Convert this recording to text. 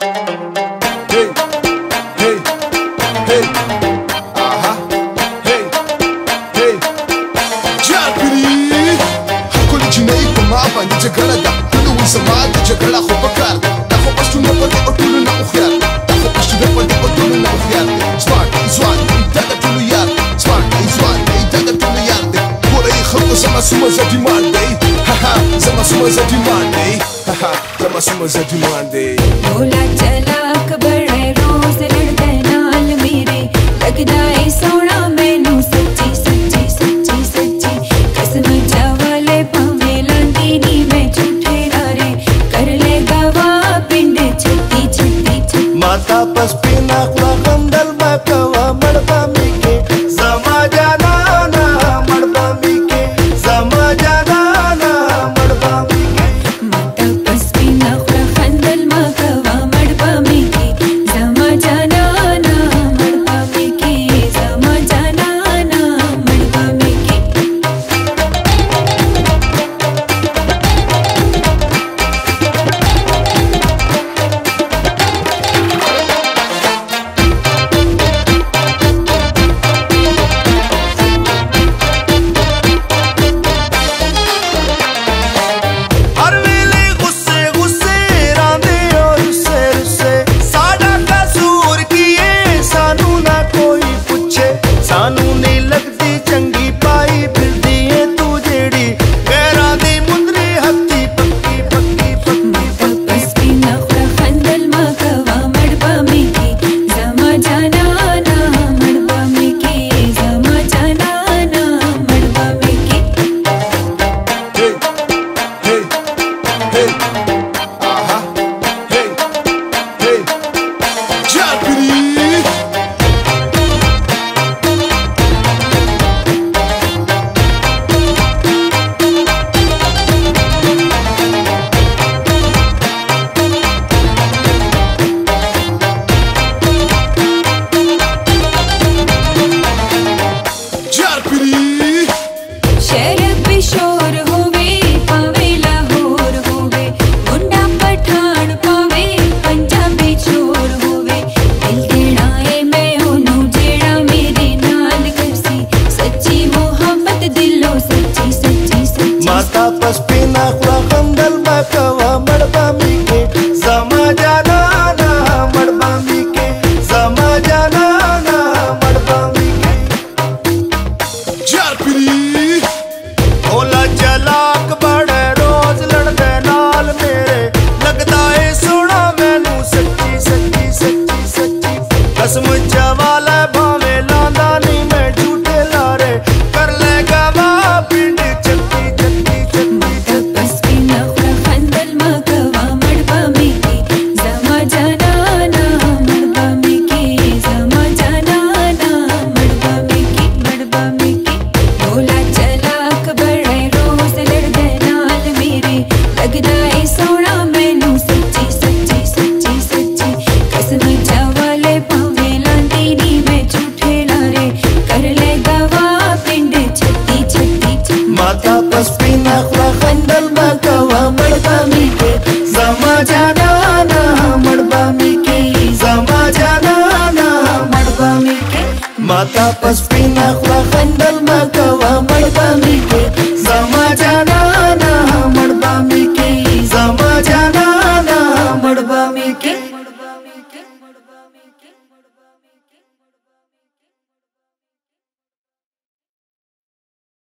Hey, hey, hey, aha, hey, hey. Jabiri, hakul jinai pamapa ni jagala da, tulu wisama da jagala khopakar, da khopastu na pade otulu na ukhyar, da khopastu na pade otulu na ukhyar. Smart, izwan, itada tulu yar, smart, izwan, itada tulu yar. Kore khoko sama suma za demande, haha, sama suma za demande, haha, sama suma za demande. बोला चला अकबर रोज लड़दे नाल मेरे लगदा है सोना मैनू सच्ची सच्ची सच्ची सच्ची कसम चावले भावे लांदी नी मैं झूठे रारे कर ले गवा पिंड छत्ती छत्ती छत्ती माता पस्पिना खुला खंदल मकवा मड़बा मिके जमा जाना ना मड़बा मिके जमा जाना ना मड़बा मिके माता पस्पिना खुला खंदल मकवा मड़बा मिके जमा जाना ना मड़बा मिके जमा जाना ना मड़बा मिके हर वेले गुस्से गुस्से रांदे और रुस्से रुस्से साडा कसूर किए सानू ना कोई पूछे सानू नहीं लगती चंगी पाई फिरदी है तू जेड़ी गैरां दी मुंदरी हत्ती पक्की पक्की पक्की पक्की पस्पिना खुला खंदल मकवा मड़बा मिके जमा जाना ना मड़बा मिके जमा जाना ना मड़बा मिके Hey, hey, hey, aha, hey, hey. Jabiri. Jabiri. शहर पिशोर होवे पावे लाहौर होवे मुंडा पठान पावे पंजाबी चोर होवे दिल देना है मैं ओनू जेड़ा मेरे नाल करसी सच्ची मोहब्बत दिलों सच्ची सच्ची सच्ची माता पस्पिना खुला खंदल मकवा मड़बा मिके जमा जाना ना मड़बा मिके जमा जाना ना मड़बा मिके Jabiri. ओला चलाक बड़े रोज लड़दे नाल मेरे लगदा है सोना मैनू सच्ची सच्ची सच्ची सच्ची कसम चवाला भावे लांदा नहीं मैं झूठे लारे कर ले गवा पिंड चत्ती चत्ती चत्ती चत्ती पस्पिना खुला खंदल मकवा मड़बा मिके जमा जाना ना मड़बा मिके जमा जाना ना मड़बा मिके बोला चला अकबर रोज लड़दे नाल मेरे लगदा है सोना मैनू सच्ची सच्ची सच्ची सच्ची कसम चावले भावे लांदी नी मैं झूठे लारे कर ले गवा पिंड छत्ती छत्ती छत्ती माता पस्पिना खुला खंदल मकवा मड़बा मिके जमा जाना ना मड़बा मिके जमा जाना ना मड़बा मिके माता पस्पिना खुला खंदल मकवा मड़बा मिके जमा जाना ना मड़बा मिके जमा जाना ना मड़बा मिके